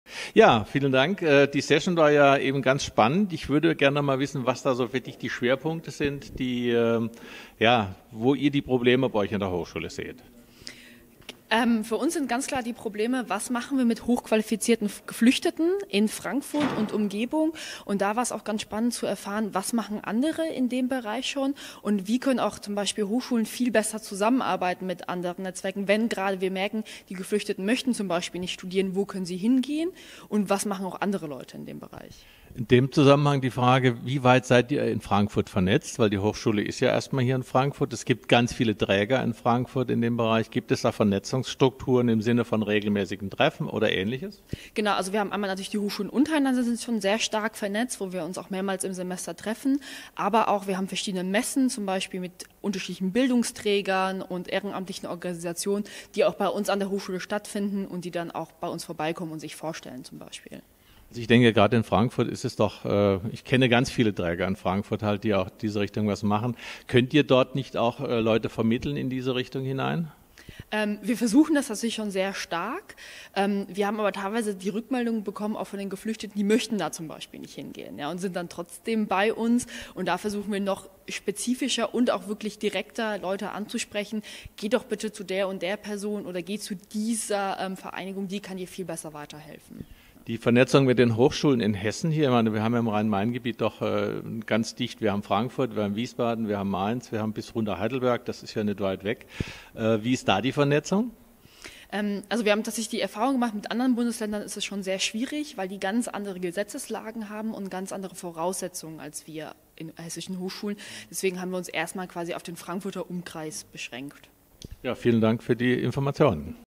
Ja, vielen Dank. Die Session war ja eben ganz spannend. Ich würde gerne mal wissen, was da so für dich die Schwerpunkte sind, ja, wo ihr die Probleme bei euch in der Hochschule seht. Für uns sind ganz klar die Probleme, was machen wir mit hochqualifizierten Geflüchteten in Frankfurt und Umgebung. Und da war es auch ganz spannend zu erfahren, was machen andere in dem Bereich schon und wie können auch zum Beispiel Hochschulen viel besser zusammenarbeiten mit anderen Netzwerken, wenn gerade wir merken, die Geflüchteten möchten zum Beispiel nicht studieren, wo können sie hingehen und was machen auch andere Leute in dem Bereich. In dem Zusammenhang die Frage, wie weit seid ihr in Frankfurt vernetzt? Weil die Hochschule ist ja erstmal hier in Frankfurt. Es gibt ganz viele Träger in Frankfurt in dem Bereich. Gibt es da Vernetzungsstrukturen im Sinne von regelmäßigen Treffen oder Ähnliches? Genau, also wir haben einmal natürlich die Hochschulen untereinander sind schon sehr stark vernetzt, wo wir uns auch mehrmals im Semester treffen. Aber auch wir haben verschiedene Messen, zum Beispiel mit unterschiedlichen Bildungsträgern und ehrenamtlichen Organisationen, die auch bei uns an der Hochschule stattfinden und die dann auch bei uns vorbeikommen und sich vorstellen zum Beispiel. Also ich denke, gerade in Frankfurt ist es doch, ich kenne ganz viele Träger in Frankfurt halt, die auch diese Richtung was machen. Könnt ihr dort nicht auch Leute vermitteln in diese Richtung hinein? Wir versuchen das natürlich schon sehr stark. Wir haben aber teilweise die Rückmeldungen bekommen, auch von den Geflüchteten, die möchten da zum Beispiel nicht hingehen, ja, und sind dann trotzdem bei uns. Und da versuchen wir noch spezifischer und auch wirklich direkter Leute anzusprechen. Geh doch bitte zu der und der Person oder geh zu dieser Vereinigung, die kann dir viel besser weiterhelfen. Die Vernetzung mit den Hochschulen in Hessen hier, ich meine, wir haben ja im Rhein-Main-Gebiet doch ganz dicht, wir haben Frankfurt, wir haben Wiesbaden, wir haben Mainz, wir haben bis runter Heidelberg, das ist ja nicht weit weg. Wie ist da die Vernetzung? Also wir haben tatsächlich die Erfahrung gemacht, mit anderen Bundesländern ist es schon sehr schwierig, weil die ganz andere Gesetzeslagen haben und ganz andere Voraussetzungen als wir in hessischen Hochschulen. Deswegen haben wir uns erstmal quasi auf den Frankfurter Umkreis beschränkt. Ja, vielen Dank für die Informationen.